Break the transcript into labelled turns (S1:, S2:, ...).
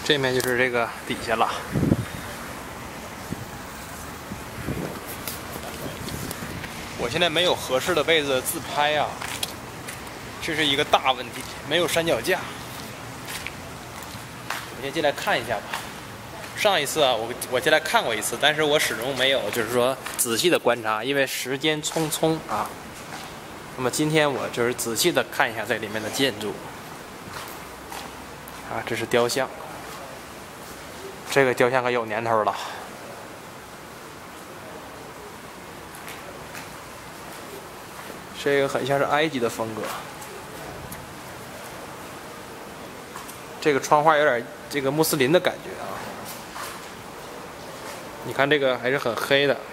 S1: 这面就是这个底下了。我现在没有合适的位置自拍啊，这是一个大问题，没有三脚架。我先进来看一下吧。上一次啊，我进来看过一次，但是我始终没有就是说仔细的观察，因为时间匆匆啊。那么今天我就是仔细的看一下这里面的建筑。啊，这是雕像，这个雕像可有年头了。这个很像是埃及的风格。这个窗花有点这个穆斯林的感觉啊。你看这个还是很黑的。